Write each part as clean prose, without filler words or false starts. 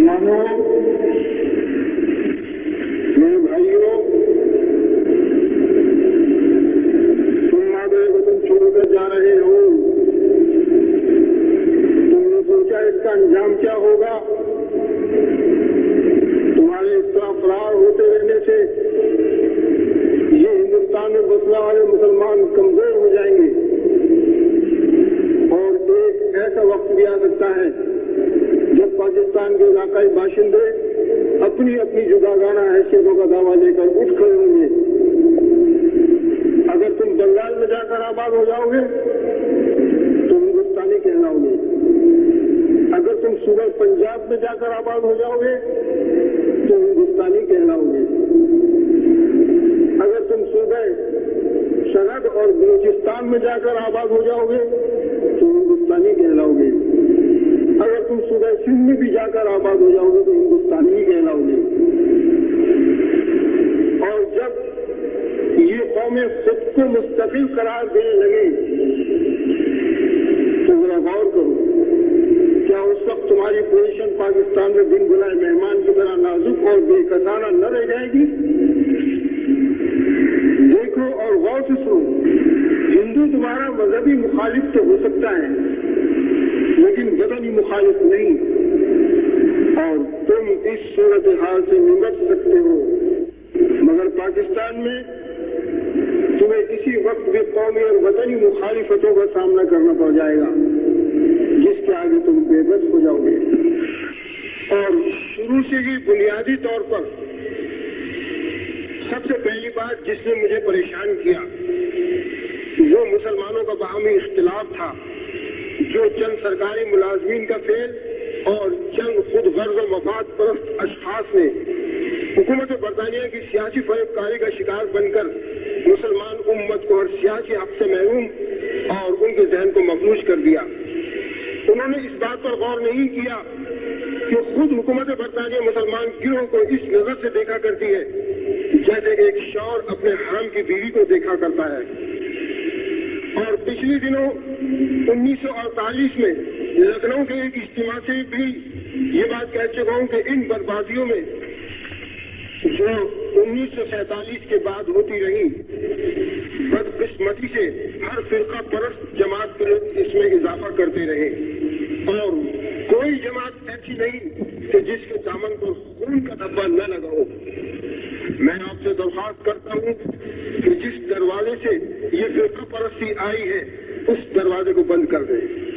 مسلمانوں، میرے بھائیوں، تم مادر وطن چھوڑ کر جا رہے ہو، تم نے سوچا اس کا انجام کیا ہوگا؟ تمہارے اس طرح فرار ہوتے رہنے سے یہ ہندوستان میں بسنے والے مسلمان کمزور ہو جائیں گے، اور ایک ایسا وقت بھی آ سکتا ہے جب پاکستان کے علاقائی باشندے اپنی اپنی جداگانہ حیثیتوں کا دعویٰ لے کر اٹھ کھڑے ہوں گے۔ اگر تم بنگال میں جا کر آباد ہو جاؤ گے تو ہندوستانی کہلاؤ گے، اگر تم صوبہ پنجاب میں جا کر آباد ہو جاؤ گے تو ہندوستانی کہلاؤ گے، اگر تم صوبہ سرحد اور بلوچستان میں جا کر آباد ہو جاؤ گے تو ہندوستانی کہلاؤ گے، اگر تم صوبہ سندھ میں بھی جا کر آباد ہو جاؤ گے تو ہندوستانی ہی کہلاؤ گے۔ اور جب یہ قومیں خود کو مستقل قرار دینے لگے تو ذرا غور کرو، کیا اس وقت تمہاری پوزیشن پاکستان میں بن بلائے مہمان کی طرح نازک اور بے کسانہ نہ رہ جائے گی؟ دیکھو اور غور سے سنو، ہندو تمہارا مذہبی مخالف تو ہو سکتا ہے لیکن وطنی مخالف نہیں، اور تم اس صورتحال سے نمٹ سکتے ہو، مگر پاکستان میں تمہیں کسی وقت بھی قومی اور وطنی مخالفتوں کا سامنا کرنا پڑ جائے گا جس کے آگے تم بے بس ہو جاؤ گے۔ اور شروع سے ہی بنیادی طور پر سب سے پہلی بات جس نے مجھے پریشان کیا وہ مسلمانوں کا باہمی اختلاف تھا، جو چند سرکاری ملازمین کا فعل اور چند خود غرض و مفاد پرست اشخاص نے حکومت برطانیہ کی سیاسی فریب کاری کا شکار بن کر مسلمان امت کو ہر سیاسی حق سے محروم اور ان کے ذہن کو مفلوج کر دیا۔ انہوں نے اس بات پر غور نہیں کیا کہ خود حکومت برطانیہ مسلمان گروہ کو اس نظر سے دیکھا کرتی ہے جیسے ایک شوہر اپنے حرم کی بیوی کو دیکھا کرتا ہے۔ اور پچھلے دنوں 1948 میں لکھنؤ کے ایک اجتماع سے بھی یہ بات کہہ چکا ہوں کہ ان بربادیوں میں جو 1947 کے بعد ہوتی رہی، بدقسمتی سے ہر فرقہ پرست جماعت کے لوگ اس میں اضافہ کرتے رہے، اور کوئی جماعت ایسی نہیں کہ جس کے دامن پر خون کا دھبا نہ لگا ہو۔ میں آپ سے درخواست کرتا ہوں کہ جس دروازے سے یہ فرقہ پرستی آئی ہے اس دروازے کو بند کر دیں۔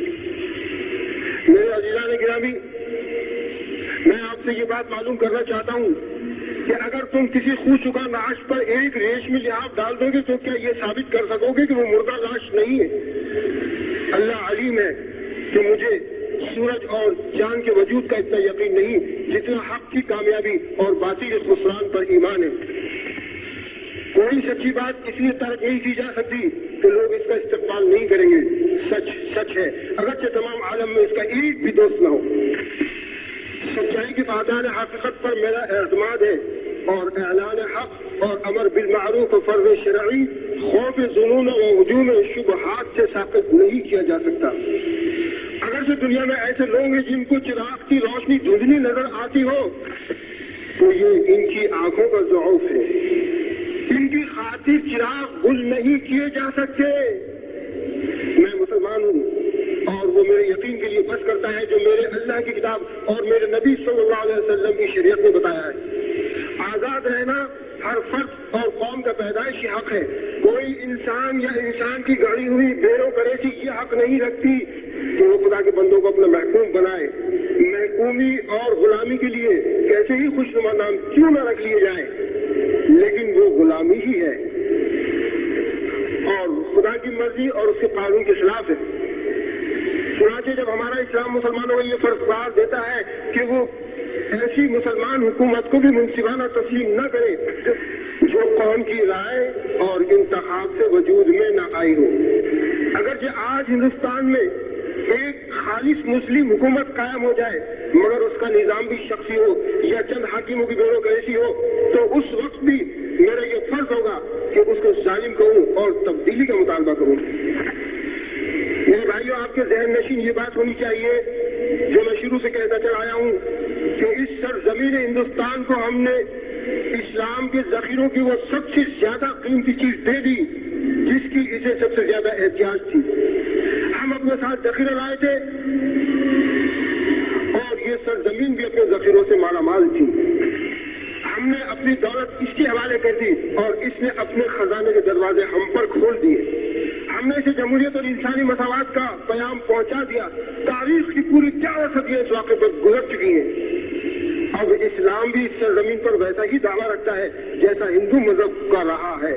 میرے عزیزان گرامی، میں آپ سے یہ بات معلوم کرنا چاہتا ہوں کہ اگر تم کسی خو چکا لاش پر ایک ریشمی لحاف ڈال دو گے تو کیا یہ ثابت کر سکو گے کہ وہ مردہ لاش نہیں ہے؟ اللہ علیم ہے کہ مجھے سورج اور چاند کے وجود کا اتنا یقین نہیں جتنا حق کی کامیابی اور باطل کے خسران پر ایمان ہے۔ کوئی سچی بات اس لیے ترک نہیں کی جا سکتی کہ لوگ اس کا استقبال نہیں کریں گے۔ سچ سچ ہے، اگرچہ تمام عالم میں اس کا ایک بھی دوست نہ ہو۔ سچائی کے پادان حقیقت پر میرا اعتماد ہے، اور اعلان حق اور امر بالمعروف و فرض شرعی خوف ظنون و ہجوم شبہات سے ثابت نہیں کیا جا سکتا۔ اگرچہ دنیا میں ایسے لوگ ہیں جن کو چراغ کی روشنی دھندلی نظر آتی ہو تو یہ ان کی آنکھوں کا ضعف ہے، ان کی خاطر چراغ گل نہیں کیے جا سکتے۔ میں مسلمان ہوں اور وہ میرے یقین کے لیے بس کرتا ہے جو میرے اللہ کی کتاب اور میرے نبی صلی اللہ علیہ وسلم کی شریعت نے بتایا ہے۔ آزاد رہنا ہر فرد اور قوم کا پیدائشی حق ہے۔ کوئی انسان یا انسان کی گڑی ہوئی بیروکریسی یہ حق نہیں رکھتی کہ وہ خدا کے بندوں کو اپنا محکوم بنائے۔ محکومی اور غلامی کے لیے کیسے ہی خوشنما نام کیوں نہ رکھ لیے جائیں، لیکن وہ غلامی ہی ہے اور خدا کی مرضی اور اس کے قانون کے خلاف ہے۔ چنانچہ جب ہمارا اسلام مسلمانوں کو یہ فرض قرار دیتا ہے کہ وہ ایسی مسلمان حکومت کو بھی منصفانہ تسلیم نہ کرے جو قوم کی رائے اور انتخاب سے وجود میں نہ آئی ہو۔ اگرچہ آج ہندوستان میں ایک خالص مسلم حکومت قائم ہو جائے مگر اس کا نظام بھی شخصی ہو یا چند حاکموں کی بیروکریسی ہو تو اس وقت بھی میرا یہ فرض ہوگا کہ اس کو ظالم کہوں اور تبدیلی کا مطالبہ کروں۔ میرے بھائیوں، آپ کے ذہن نشین یہ بات ہونی چاہیے جو میں شروع سے کہتا چلا آیا ہوں کہ सरजमीन हिंदुस्तान को हमने इस्लाम के जखीरों की वो सबसे ज्यादा कीमती चीज दे दी जिसकी इसे सबसे ज्यादा एहतियाज थी। हम अपने साथ जखीरे लाए थे और ये सरजमीन भी अपने जखीरों से मालामाल थी। हमने अपनी दौलत इसके हवाले कर दी और इसने अपने खजाने के दरवाजे हम पर खोल दिए। हमने इसे जमहूरियत और इंसानी मसावात का पैगाम पहुंचा दिया। तारीख की पूरी 4 सदियां इस वाक़े पर गुजर चुकी हैं। अब इस्लाम भी इस सरजमीन पर वैसा ही दावा रखता है जैसा हिंदू मजहब का रहा है।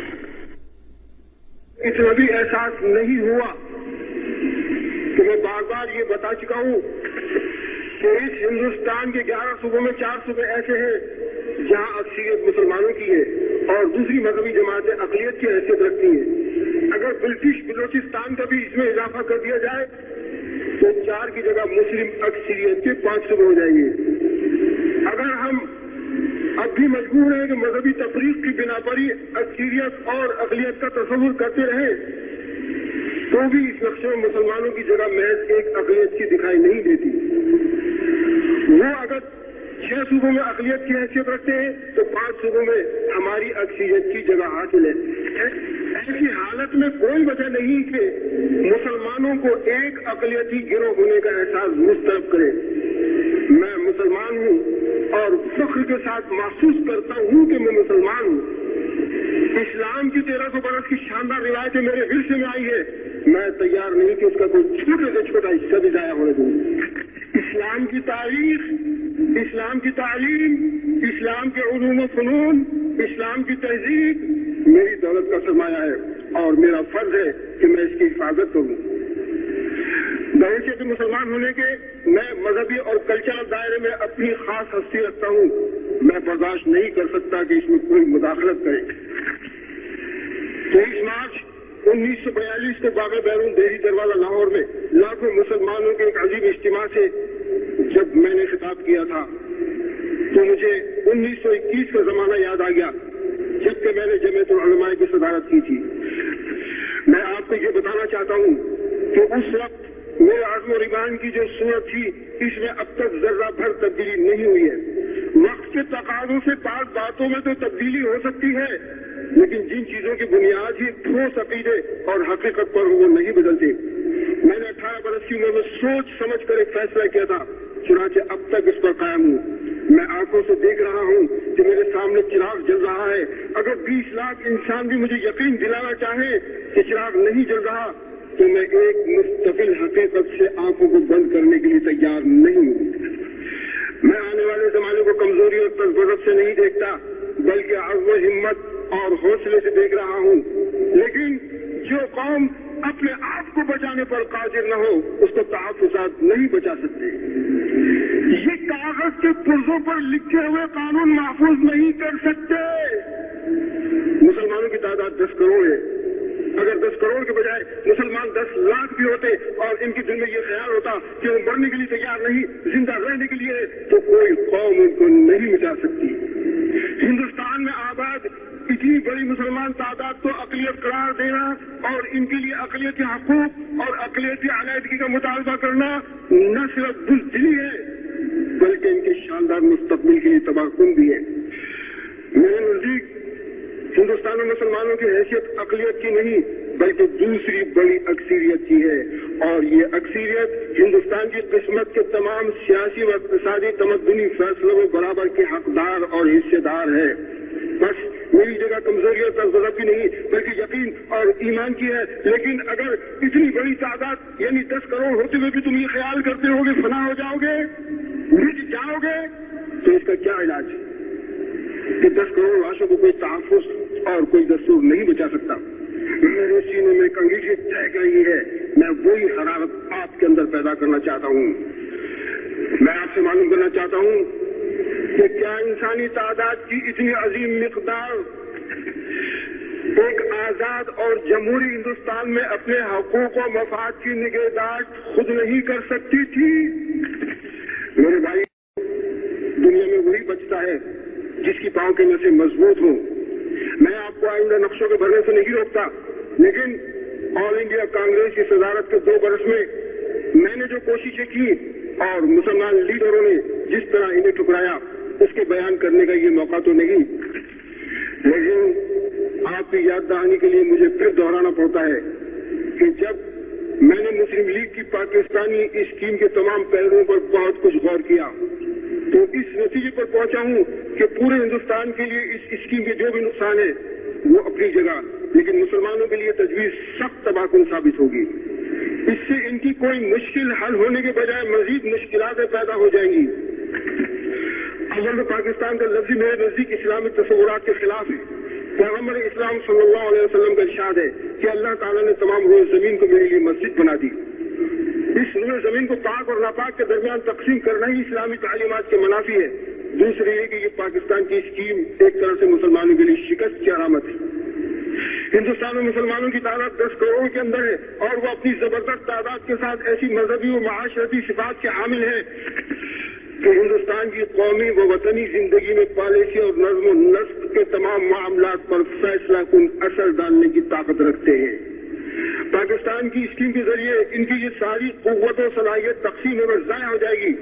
इतना भी एहसास नहीं हुआ कि मैं बार बार ये बता चुका हूं कि इस हिंदुस्तान के 11 सूबों में 4 सूबे ऐसे हैं जहां अक्सरियत मुसलमानों की है और दूसरी मजहबी जमातें अक़लियत की हैसियत रखती हैं। अगर ब्रिटिश बलोचिस्तान का भी इसमें इजाफा कर दिया जाए तो 4 की जगह मुस्लिम अक्सरियत के 5 सूबे हो जाएंगे। अगर हम अब भी मजबूर हैं कि मजहबी तफरीक की बिना पर ही अक्सरियत और अक़लियत का तस्वुर करते रहे तो भी इस नक्शे में मुसलमानों की जगह महज एक अक़लियत की दिखाई नहीं देती। वो अगर 6 सूबों में अक़लियत की हैसियत रखते हैं तो 5 सूबों में हमारी अक्सरियत की जगह हासिल है। ऐसी हालत में कोई वजह नहीं कि मुसलमानों को एक अक़लियती गिरोह होने का एहसास मुस्तरब करे। मैं मुसलमान हूँ और फख्र के साथ महसूस करता हूँ कि मैं मुसलमान हूँ। इस्लाम की 1300 बरस की शानदार रिवायतें मेरे विरसे में आई है। मैं तैयार नहीं कि उसका कोई छोटे से छोटा हिस्सा भी जाया होने दूँ। इस्लाम की तारीख, इस्लाम की तालीम, इस्लाम के उलूम व फ़नून, इस्लाम की तहजीब मेरी दौलत का सरमाया है और मेरा फर्ज है कि मैं इसकी हिफाजत करूँ। बहैसियत मुसलमान होने के मैं मजहबी और कल्चरल दायरे में अपनी खास हस्ती रखता हूँ। मैं बर्दाश्त नहीं कर सकता कि इसमें कोई मुदाखलत करे। 23 मार्च 1942 को बागा बैरून देही दरवाजा लाहौर में लाखों मुसलमानों के एक अजीब इज्तिमा से जब मैंने खिताब किया था तो मुझे 1921 का जमाना याद आ गया जबकि मैंने जमीयतुल उलमा की सदारत की थी। मैं आपको ये बताना चाहता हूँ कि उस वक्त मेरे आज़्म और ईमान की जो सूरत थी इसमें अब तक जर्रा भर तब्दीली नहीं हुई है। वक्त के तकाज़ों से पास बातों में तो तब्दीली हो सकती है लेकिन जिन चीजों की बुनियाद ही ठोस अकीदे और हकीकत पर वो नहीं बदलते। मैंने 18 बरस की उम्र में सोच समझ कर एक फैसला किया था, चुनांचे अब तक इस पर कायम हूँ। मैं आंखों से देख रहा हूँ कि मेरे सामने चिराग जल रहा है। अगर 20 लाख इंसान भी मुझे यकीन दिलाना चाहे कि चिराग नहीं जल रहा तो मैं एक मुस्तकिल हकीकत से आंखों को बंद करने के लिए तैयार नहीं हूँ। मैं आने वाले जमाने को कमजोरी और तजबरत से नहीं देखता बल्कि अज़्म हिम्मत और हौसले से देख रहा हूँ। लेकिन जो कौम अपने आप को बचाने पर कादिर न हो उसको तहफ़्फ़ुज़ात नहीं बचा सकते। ये कागज के पुर्जों पर लिखे हुए कानून महफूज नहीं कर सकते। मुसलमानों की तादाद 10 करोड़ है। अगर 10 करोड़ के बजाय मुसलमान 10 लाख भी होते और इनके दिल में ये ख्याल होता कि वो मरने के लिए तैयार नहीं जिंदा रहने के लिए तो कोई कौम उनको नहीं मिटा सकती। हिंदुस्तान में आबाद इतनी बड़ी मुसलमान तादाद को अक़लियत करार देना और इनके लिए अक़लियती हकूक़ और अक़लियती अलहदगी का मुतालबा करना न सिर्फ बुज़दिली है बल्कि इनके शानदार मुस्तक़बिल के लिए तबाहकुन भी है। मेरे नज़दीक हिंदुस्तान में मुसलमानों की हैसियत अक़लियत की नहीं बल्कि दूसरी बड़ी अक्सरियत की है और ये अक्सरियत हिंदुस्तान की किस्मत के तमाम सियासी व इक़्तिसादी तमद्दुनी फैसलों में बराबर के हकदार और हिस्सेदार है। बस मेरी जगह कमजोरी और तजबरत की नहीं बल्कि यकीन और ईमान की है। लेकिन अगर इतनी बड़ी तादाद यानी 10 करोड़ होते हुए भी तुम ये ख्याल करते होगे फना हो जाओगे, मिट जाओगे, तो इसका क्या इलाज कि 10 करोड़ लाशों को कोई तहफ़्फ़ुज़ और कोई दस्तूर नहीं बचा सकता। मेरे सीने में एक अंगीठी तय गई है। मैं वही हरारत आपके अंदर पैदा करना चाहता हूँ। मैं आपसे मालूम करना चाहता हूँ कि क्या इंसानी तादाद की इतनी अजीम मिक़दार एक आजाद और जमहूरी हिंदुस्तान में अपने हकूक़ और मफाद की निगहदाश्त खुद नहीं कर सकती थी? मेरे भाई, दुनिया में वही बचता है जिसकी पांव के नसें मजबूत हों। मैं आपको आइंदा नक्शों के भरने से नहीं रोकता लेकिन ऑल इंडिया कांग्रेस की सदारत के 2 बरस में मैंने जो कोशिशें की और मुसलमान लीडरों ने जिस जिस तरह इन्हें ठुकराया उसके बयान करने का ये मौका तो नहीं, लेकिन आपकी याद दहानी के लिए मुझे फिर दोहराना पड़ता है कि जब मैंने मुस्लिम लीग की पाकिस्तानी स्कीम के तमाम पहलुओं पर बहुत कुछ गौर किया तो इस नतीजे पर पहुंचा हूं कि पूरे हिंदुस्तान के लिए इस स्कीम के जो भी नुकसान है वो अपनी जगह, लेकिन मुसलमानों के लिए तजवीज सख्त तबाहकुन साबित होगी। इससे इनकी कोई मुश्किल हल होने के बजाय मजीद मुश्किलातें पैदा हो जाएंगी। अव्वल तो पाकिस्तान का लफ्ज़ मेरे नजदीक इस्लामी तस्वुरात के खिलाफ है। पैगम्बर इस्लाम सल्लल्लाहु अलैहि वसल्लम का इरशाद है कि अल्लाह ताला ने तमाम रोज़ ज़मीन को मेरे लिए मस्जिद बना दी। इस रोज़ ज़मीन को पाक और नापाक के दरमियान तकसीम करना ही इस्लामी तालीमात के मुनाफी है। दूसरी है कि ये पाकिस्तान की स्कीम एक तरह से मुसलमानों के लिए शिकस्त की अलामत है। हिंदुस्तान में मुसलमानों की तादाद 10 करोड़ के अंदर है और वो अपनी जबरदस्त तादाद के साथ ऐसी मजहबी और माशरती सिफात के हामिल है कि हिंदुस्तान की कौमी व वतनी जिंदगी में पॉलिसी और नज्म व नस्क के तमाम मामलात पर फैसला कुन असर डालने की ताकत रखते हैं। पाकिस्तान की स्कीम के जरिए इनकी ये सारी कुव्वत और सलाहियत तकसीम होकर ज़ाया हो जाएगी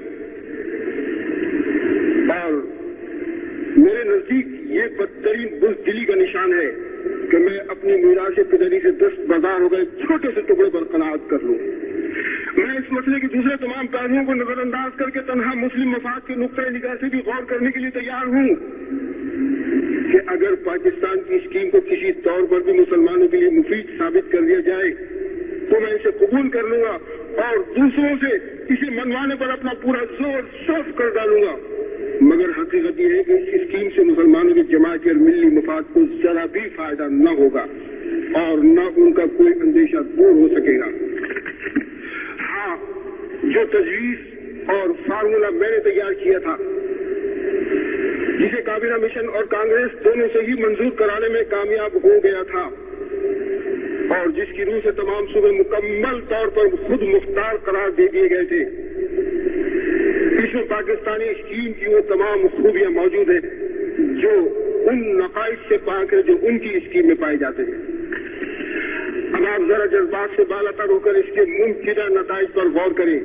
और मेरे नजदीक ये बदतरीन बुज़दिली का निशान है कि मैं अपनी मीरास पिदरी से दस्तबरदार हो गए छोटे से टुकड़े पर कनाअत कर लूं। मैं इस मसले के दूसरे तमाम पहलुओं को नजरअंदाज करके तन्हा मुस्लिम मफाद के नुक्ते निगाह से भी गौर करने के लिए तैयार हूं कि अगर पाकिस्तान की स्कीम को किसी तौर पर भी मुसलमानों के लिए मुफीद साबित कर दिया जाए तो मैं इसे कबूल कर लूंगा और दूसरों से इसे मनवाने पर अपना पूरा जोर सर्फ कर डालूंगा। मगर हकीकत यह है कि इस स्कीम से मुसलमानों के जमाती और मिली मफाद को जरा भी फायदा न होगा और न उनका कोई अंदेशा दूर हो सकेगा। हाँ, जो तजवीज और फार्मूला मैंने तैयार किया था जिसे काबीना मिशन और कांग्रेस दोनों से ही मंजूर कराने में कामयाब हो गया था और जिसकी रूह से तमाम सूबे मुकम्मल तौर पर खुद मुख्तार करार दे दिए गए थे, इसमें पाकिस्तानी स्कीम की वो तमाम खूबियां मौजूद हैं जो उन नकाइश से पाक है जो उनकी स्कीम में पाए जाते हैं। अब आप जरा जज्बात से बालातर होकर इसके मुमकिन नताइज पर गौर करें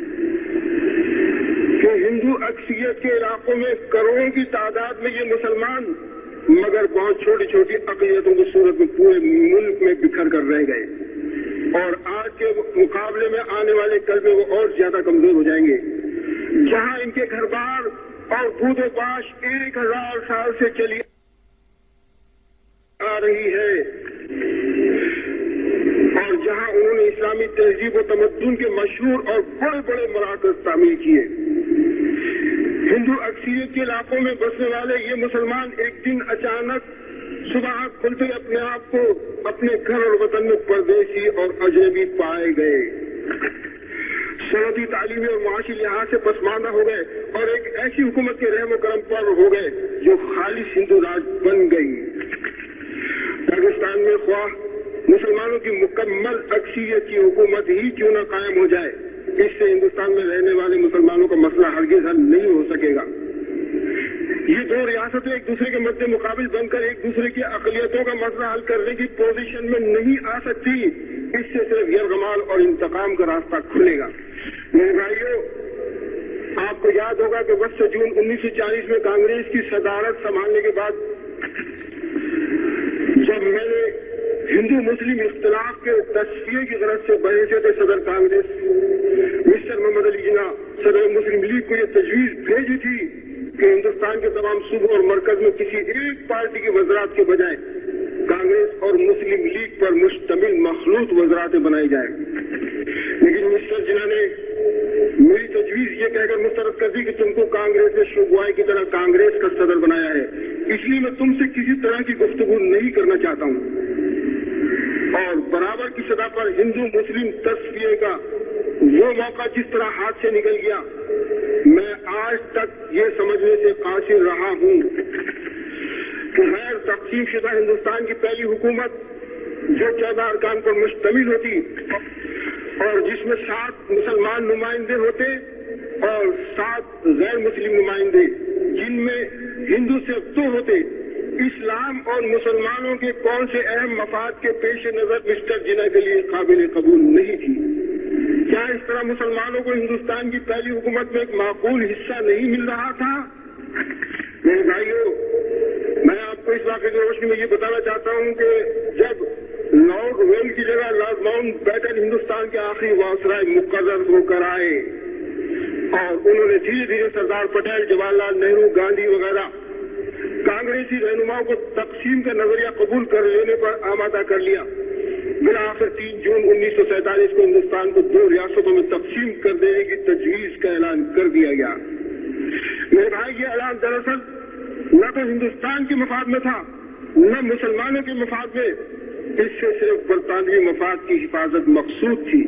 कि हिंदू अक्सरियत के इलाकों में करोड़ों की तादाद में ये मुसलमान मगर बहुत छोटी छोटी अक़लियतों की सूरत में पूरे मुल्क में बिखर कर रह गए और आज के मुकाबले में आने वाले कल में वो और ज्यादा कमजोर हो जाएंगे। जहां इनके घर बार और बूदो बाश 1000 साल से चली आ रही है और जहां उन्होंने इस्लामी तहजीब व तमद्दुन के मशहूर और बड़े बड़े मराकज़ तामीर किए, हिंदू अक्सरियत के इलाकों में बसने वाले ये मुसलमान एक दिन अचानक सुबह खुलते अपने आप को अपने घर और वतन में परदेसी और अजनबी पाए गए, सनदी तालीमी और माशी लिहाज से पसमानदा हो गए और एक ऐसी हुकूमत के रहम करम पर हो गए जो खालिस हिंदू राज बन गई। पाकिस्तान में ख्वाह मुसलमानों की मुकम्मल अक्सरियत की हुकूमत ही क्यों न कायम हो जाए, इससे हिंदुस्तान में रहने वाले मुसलमानों का मसला हरगिज हल नहीं हो सकेगा। ये दो रियासतें एक दूसरे के मद्दे मुकाबिल बनकर एक दूसरे की अक़लियतों का मसला हल करने की पोजीशन में नहीं आ सकती। इससे सिर्फ यरगमाल और इंतकाम का रास्ता खुलेगा। मेरे भाइयों, आपको याद होगा कि 10 जून 1940 में कांग्रेस की सदारत संभालने के बाद जब मैंने हिंदू मुस्लिम इख्तिलाफ के तस्फिये की गरज से बहैसियत सदर कांग्रेस मिस्टर मोहम्मद अली जिन्ना सदर मुस्लिम लीग को ये तजवीज भेजी थी कि हिंदुस्तान के तमाम सूबों और मरकज में किसी एक पार्टी की वज़रात के बजाय कांग्रेस और मुस्लिम लीग पर मुश्तमिल मखलूत वज़रातें बनाई जाए, लेकिन मिस्टर जिन्ना ने मेरी तजवीज ये कहकर मुस्तरद कर दी कि तुमको कांग्रेस ने शुगवाई की तरह कांग्रेस का सदर बनाया है, इसलिए मैं तुमसे किसी तरह की गुफ्तगू नहीं करना चाहता हूँ और बराबर की सतह पर हिंदू मुस्लिम तस्फिये का वो मौका जिस तरह हाथ से निकल गया, मैं आज तक ये समझने से कासिर रहा हूँ कि गैर तक़सीम शुदा हिंदुस्तान की पहली हुकूमत जो 14 अरकान पर मुश्तमिल होती और जिसमें 7 मुसलमान नुमाइंदे होते और 7 गैर मुस्लिम नुमाइंदे, जिनमें हिंदू सिर्फ 2 होते, इस्लाम और मुसलमानों के कौन से अहम मफाद के पेश नजर मिस्टर जिन्ना के लिए काबिल कबूल नहीं थी। क्या इस तरह मुसलमानों को हिंदुस्तान की पहली हुकूमत में एक माकूल हिस्सा नहीं मिल रहा था? मेरे भाइयों, मैं आपको इस वाक़े की रोशनी में ये बताना चाहता हूँ कि जब लॉर्ड वेल की जगह लॉर्ड माउंट बैटन हिंदुस्तान के आखिरी वासराय मुकर्रर होकर आए और उन्होंने धीरे धीरे सरदार पटेल, जवाहरलाल नेहरू, गांधी वगैरह कांग्रेसी रहनुमाओं को तकसीम का नजरिया कबूल कर लेने पर आमादा कर लिया। बिलाखिर 3 जून 1947 को हिंदुस्तान को 2 रियासतों में तकसीम कर देने की तजवीज का ऐलान कर दिया गया। मेरे भाई, ये ऐलान दरअसल न तो हिंदुस्तान के मफाद में था न मुसलमानों के मफाद में, इससे सिर्फ बरतानवी मफाद की हिफाजत मकसूद थी।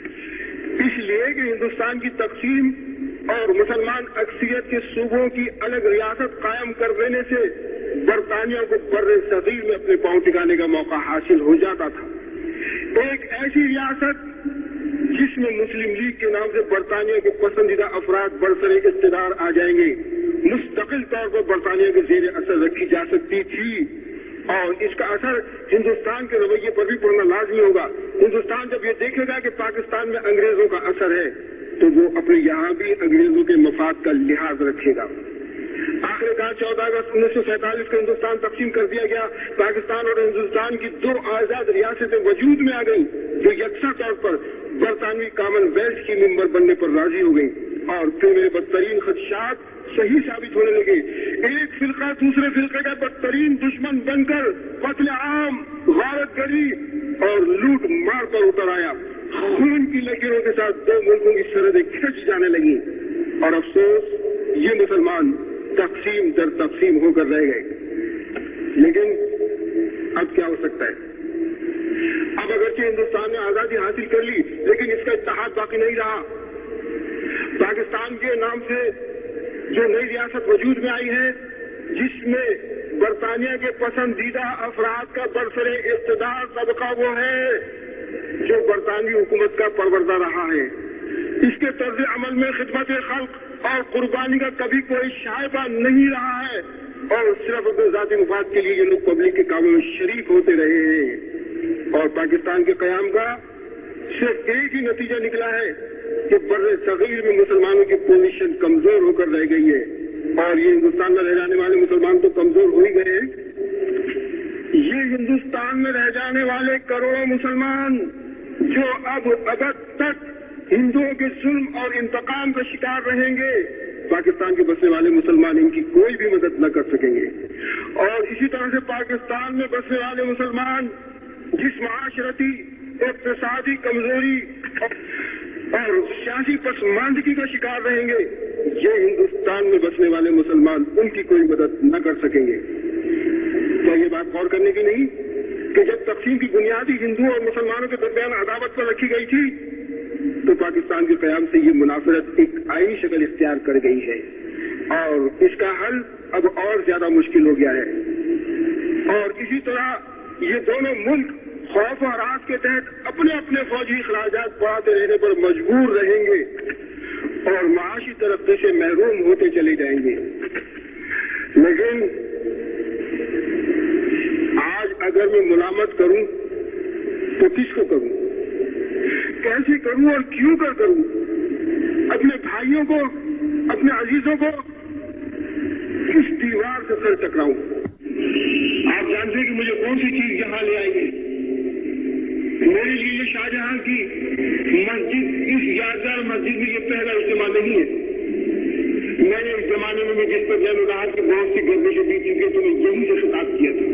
इसलिए कि हिंदुस्तान की तकसीम और मुसलमान अक्सरियत के सूबों की अलग रियासत कायम कर देने से बरतानिया को बर्रे सगीर में अपने पांव टिकाने का मौका हासिल हो जाता था। एक ऐसी रियासत जिसमें मुस्लिम लीग के नाम से बरतानिया के पसंदीदा अफराद बरसरे इख्तिदार आ जाएंगे, मुस्तकिल तौर पर बरतानिया के जेर असर रखी जा सकती थी और इसका असर हिंदुस्तान के रवैये पर भी पड़ना लाजमी होगा। हिंदुस्तान जब ये देखेगा कि पाकिस्तान में अंग्रेजों का असर है तो वो अपने यहाँ भी अंग्रेजों के मफाद का लिहाज रखेगा। आखिरकार 14 अगस्त 1947 को हिंदुस्तान तकसीम कर दिया गया। पाकिस्तान और हिंदुस्तान की 2 आजाद रियासतें वजूद में आ गई जो यकसा तौर पर बरतानवी कॉमनवेल्थ की मेंबर बनने पर राजी हो गई और फिर मेरे बदतरीन खदशात सही साबित होने लगे। एक फिल्का दूसरे फिल्के का बदतरीन दुश्मन बनकर कत्ल आम, गारतगरी और लूट मार पर उतर आया। खून की लकीरों के साथ 2 मुल्कों की सरहदें खिंच जाने लगी और अफसोस ये मुसलमान तकसीम दर तकसीम होकर रह गए। लेकिन अब क्या हो सकता है? अब अगरचे हिंदुस्तान ने आजादी हासिल कर ली लेकिन इसका इत्तेहाद बाकी नहीं रहा। पाकिस्तान के नाम से जो नई रियासत वजूद में आई है जिसमें बरतानिया के पसंदीदा अफराद का बरसरे इख्तिदार तबका वो है जो बरतानवी हुकूमत का परवरदा रहा है। इसके तर्ज अमल में खिदमत खल्क और कुर्बानी का कभी कोई शायबा नहीं रहा है और सिर्फ अपने जाती मुफाद के लिए ये लोग पब्लिक के कामों में शरीक होते रहे हैं। और पाकिस्तान के कयाम का सिर्फ एक ही नतीजा निकला है कि बर्रे सगीर में मुसलमानों की पोजीशन कमजोर होकर रह गई है और ये हिंदुस्तान में रह जाने वाले मुसलमान तो कमजोर हो ही गए हैं। ये हिंदुस्तान में रह जाने वाले करोड़ों मुसलमान जो अब तक हिंदुओं के जुल्म और इंतकाम का शिकार रहेंगे, पाकिस्तान के बसने वाले मुसलमान इनकी कोई भी मदद न कर सकेंगे। और इसी तरह से पाकिस्तान में बसने वाले मुसलमान जिस माशरती, इक़्तिसादी कमजोरी और सियासी पसमानदगी का शिकार रहेंगे, ये हिंदुस्तान में बसने वाले मुसलमान उनकी कोई मदद न कर सकेंगे। क्या ये बात गौर करने की नहीं कि जब तकसीम की बुनियादी हिंदुओं और मुसलमानों के दरमियान अदावत पर रखी गई थी तो पाकिस्तान के कयाम से ये मुनाफरत एक आईनी शक्ल इख्तियार कर गई है और इसका हल अब और ज्यादा मुश्किल हो गया है। और इसी तरह ये दोनों मुल्क खौफ और राज के तहत अपने अपने फौजी खराजात बढ़ाते रहने पर मजबूर रहेंगे और माशी तरक्की से महरूम होते चले जाएंगे। लेकिन आज अगर मैं मुलामत करूं तो किसको करूं, कैसे करूं और क्यों कर करूं? अपने भाइयों को, अपने अजीजों को किस दीवार से सर टकराऊं? आप जानते हैं कि मुझे कौन सी चीज यहाँ ले आएगी? मेरे लिए ये शाहजहां की मस्जिद, इस यादगार मस्जिद में ये पहला इज्तिमा नहीं है। मैंने इस जमाने में जिस पर जैन राहत की बहुत सी गर्दिशें बीती थी तो मैं यही से खिताब किया था।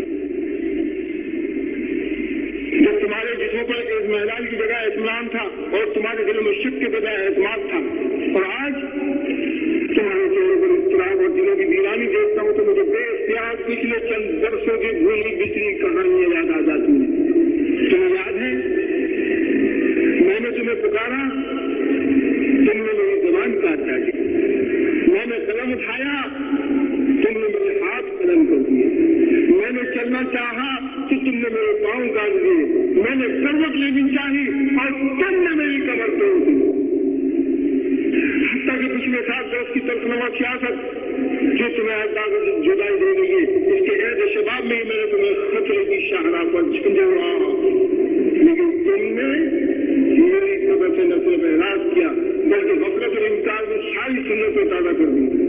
जब तुम्हारे जिस्मों पर एक महलाल की बजाय इत्मीनान था और तुम्हारे दिलों में शक के बजाय एतमाद था, और आज तुम्हारे चेहरे पर इत्तराब और दिलों की वीरानी देखता हूँ तो मुझे बेइख्तियार पिछले चंद बरसों की भूली बिछड़ी कहानियां याद आ जाती हैं। तुम्हें याद है मैंने तुम्हें पुकारा, तुमने मेरी जबान काट डाली, मैंने कलम उठाया, तुमने मेरे हाथ कलम कर दिए, मैंने चलना चाहा तो तुमने मेरे पांव काट दिए, मैंने करवट लेनी चाही और तुमने मेरी कमर तोड़ दी। हत्ता कि पिछले 7 बरस की तर्कनुमा सियासत जो तुम्हें अल्लाह से जुदाई दे रही है, इसके ऐसे शबाब में ही मैंने तुम्हें खतरे की शाहराह पर झंझोड़ा, लेकिन تم نے میری سبب سے نہ صرف اعراض کیا بلکہ غفلت اور انکار میں ساری سنتیں پیدا کر دی.